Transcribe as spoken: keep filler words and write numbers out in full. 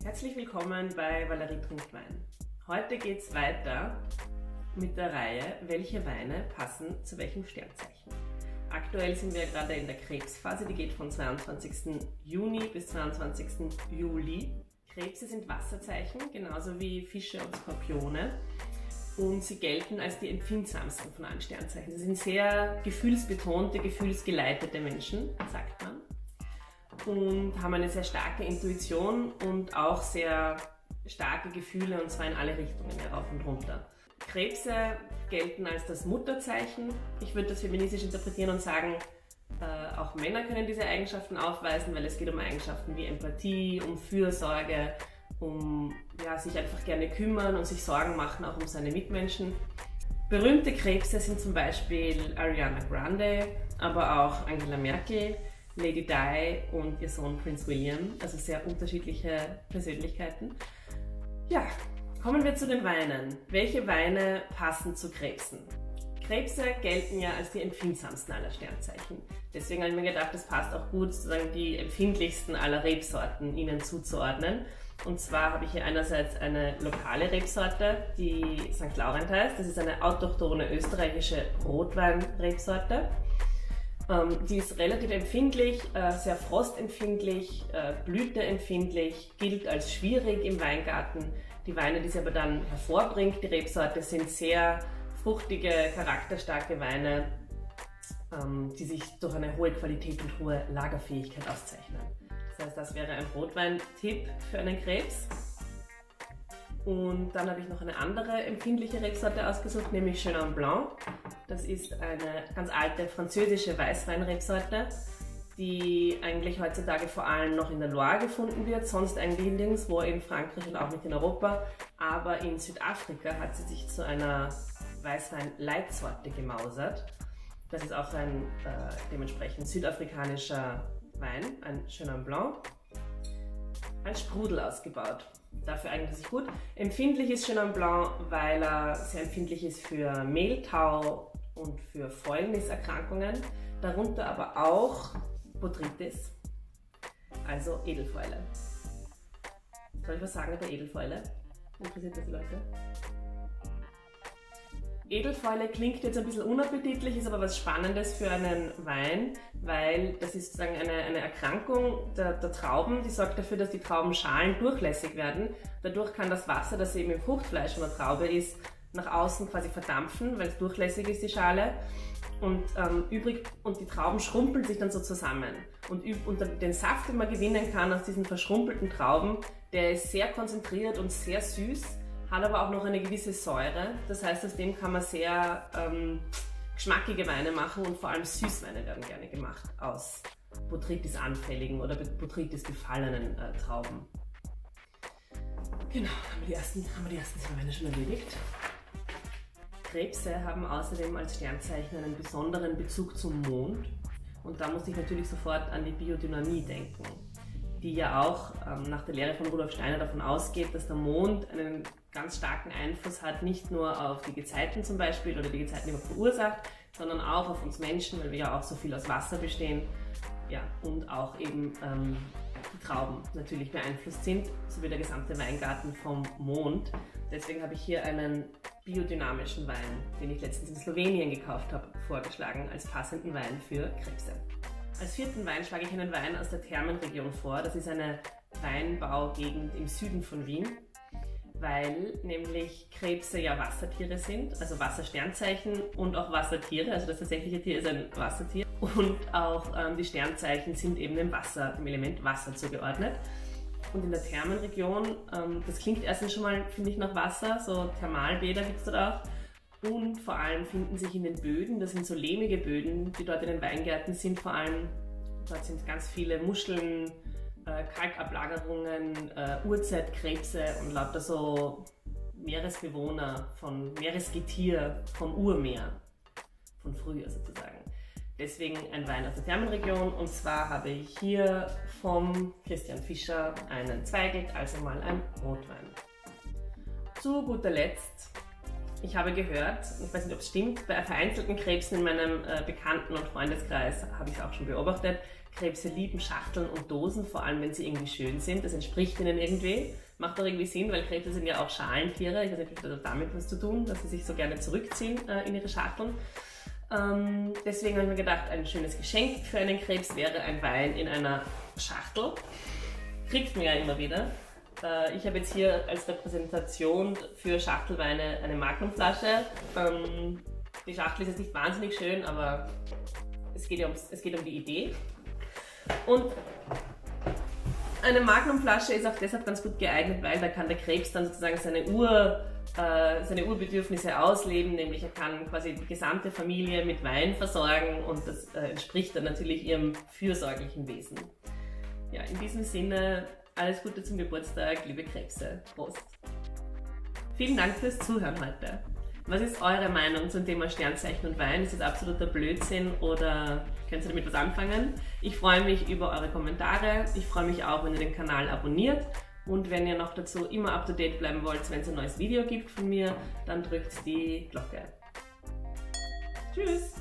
Herzlich willkommen bei Valerie trinkt Wein. Heute geht es weiter mit der Reihe, welche Weine passen zu welchem Sternzeichen. Aktuell sind wir gerade in der Krebsphase, die geht von zweiundzwanzigsten Juni bis zweiundzwanzigsten Juli. Krebse sind Wasserzeichen, genauso wie Fische und Skorpione. Und sie gelten als die empfindsamsten von allen Sternzeichen. Sie sind sehr gefühlsbetonte, gefühlsgeleitete Menschen, sagt man. Und haben eine sehr starke Intuition und auch sehr starke Gefühle, und zwar in alle Richtungen, herauf und runter. Krebse gelten als das Mutterzeichen. Ich würde das feministisch interpretieren und sagen, äh, auch Männer können diese Eigenschaften aufweisen, weil es geht um Eigenschaften wie Empathie, um Fürsorge, um ja, sich einfach gerne kümmern und sich Sorgen machen, auch um seine Mitmenschen. Berühmte Krebse sind zum Beispiel Ariana Grande, aber auch Angela Merkel, Lady Di und ihr Sohn Prince William, also sehr unterschiedliche Persönlichkeiten. Ja, kommen wir zu den Weinen. Welche Weine passen zu Krebsen? Krebse gelten ja als die empfindsamsten aller Sternzeichen. Deswegen habe ich mir gedacht, es passt auch gut, sozusagen die empfindlichsten aller Rebsorten ihnen zuzuordnen. Und zwar habe ich hier einerseits eine lokale Rebsorte, die Sankt Laurent heißt. Das ist eine autochthone österreichische Rotwein-Rebsorte. Ähm, die ist relativ empfindlich, äh, sehr frostempfindlich, äh, blüteempfindlich, gilt als schwierig im Weingarten. Die Weine, die sie aber dann hervorbringt, die Rebsorte, sind sehr fruchtige, charakterstarke Weine, ähm, die sich durch eine hohe Qualität und hohe Lagerfähigkeit auszeichnen. Das heißt, das wäre ein Rotwein-Tipp für einen Krebs. Und dann habe ich noch eine andere empfindliche Rebsorte ausgesucht, nämlich Chenin Blanc. Das ist eine ganz alte französische Weißweinrebsorte, die eigentlich heutzutage vor allem noch in der Loire gefunden wird, sonst eigentlich nirgendwo in Frankreich und auch nicht in Europa. Aber in Südafrika hat sie sich zu einer Weißwein-Leitsorte gemausert. Das ist auch ein äh, dementsprechend südafrikanischer Wein, ein Chenin Blanc, ein Sprudel ausgebaut. Dafür eignet er sich gut. Empfindlich ist Chenin Blanc, weil er sehr empfindlich ist für Mehltau und für Fäulniserkrankungen, darunter aber auch Botrytis, also Edelfäule. Soll ich was sagen über Edelfäule? Interessiert das die Leute? Edelfäule klingt jetzt ein bisschen unappetitlich, ist aber was Spannendes für einen Wein, weil das ist sozusagen eine, eine Erkrankung der, der Trauben, die sorgt dafür, dass die Traubenschalen durchlässig werden. Dadurch kann das Wasser, das eben im Fruchtfleisch von der Traube ist, nach außen quasi verdampfen, weil es durchlässig ist, die Schale. Und, ähm, übrig, und die Trauben schrumpeln sich dann so zusammen. Und, und den Saft, den man gewinnen kann aus diesen verschrumpelten Trauben, der ist sehr konzentriert und sehr süß, hat aber auch noch eine gewisse Säure. Das heißt, aus dem kann man sehr ähm, geschmackige Weine machen, und vor allem Süßweine werden gerne gemacht aus Botrytis-anfälligen oder Botrytis-befallenen äh, Trauben. Genau, haben wir die ersten, haben wir die ersten zwei Weine schon erledigt. Krebse haben außerdem als Sternzeichen einen besonderen Bezug zum Mond. Und da muss ich natürlich sofort an die Biodynamie denken, die ja auch ähm, nach der Lehre von Rudolf Steiner davon ausgeht, dass der Mond einen ganz starken Einfluss hat, nicht nur auf die Gezeiten zum Beispiel oder die Gezeiten, die man verursacht, sondern auch auf uns Menschen, weil wir ja auch so viel aus Wasser bestehen, ja, und auch eben ähm, die Trauben natürlich beeinflusst sind, sowie der gesamte Weingarten vom Mond. Deswegen habe ich hier einen biodynamischen Wein, den ich letztens in Slowenien gekauft habe, vorgeschlagen als passenden Wein für Krebse. Als vierten Wein schlage ich einen Wein aus der Thermenregion vor. Das ist eine Weinbaugegend im Süden von Wien, weil nämlich Krebse ja Wassertiere sind, also Wassersternzeichen und auch Wassertiere, also das tatsächliche Tier ist ein Wassertier. Und auch ähm, die Sternzeichen sind eben dem Wasser, dem Element Wasser zugeordnet. Und in der Thermenregion, ähm, das klingt erstens schon mal, finde ich, nach Wasser, so Thermalbäder gibt es dort auch. Und vor allem finden sich in den Böden, das sind so lehmige Böden, die dort in den Weingärten sind, vor allem, dort sind ganz viele Muscheln, äh, Kalkablagerungen, äh, Urzeitkrebse und lauter so Meeresbewohner, von Meeresgetier, vom Urmeer, von früher sozusagen. Deswegen ein Wein aus der Thermenregion, und zwar habe ich hier vom Christian Fischer einen Zweigelt, also mal ein Rotwein. Zu guter Letzt, ich habe gehört, ich weiß nicht, ob es stimmt, bei vereinzelten Krebsen in meinem äh, Bekannten- und Freundeskreis habe ich es auch schon beobachtet, Krebse lieben Schachteln und Dosen, vor allem wenn sie irgendwie schön sind. Das entspricht ihnen irgendwie. Macht auch irgendwie Sinn, weil Krebse sind ja auch Schalentiere. Ich weiß nicht, vielleicht hat das damit was zu tun, dass sie sich so gerne zurückziehen äh, in ihre Schachteln. Ähm, deswegen habe ich mir gedacht, ein schönes Geschenk für einen Krebs wäre ein Wein in einer Schachtel. Kriegt man ja immer wieder. Äh, ich habe jetzt hier als Repräsentation für Schachtelweine eine Magnumflasche. Ähm, die Schachtel ist jetzt nicht wahnsinnig schön, aber es geht, ja ums, es geht um die Idee. Und eine Magnumflasche ist auch deshalb ganz gut geeignet, weil da kann der Krebs dann sozusagen seine, Ur, äh, seine Urbedürfnisse ausleben, nämlich er kann quasi die gesamte Familie mit Wein versorgen und das äh, entspricht dann natürlich ihrem fürsorglichen Wesen. Ja, in diesem Sinne, alles Gute zum Geburtstag, liebe Krebse. Prost! Vielen Dank fürs Zuhören heute. Was ist eure Meinung zum Thema Sternzeichen und Wein? Ist das absoluter Blödsinn oder könnt ihr damit was anfangen? Ich freue mich über eure Kommentare. Ich freue mich auch, wenn ihr den Kanal abonniert. Und wenn ihr noch dazu immer up to date bleiben wollt, wenn es ein neues Video gibt von mir, dann drückt die Glocke. Tschüss!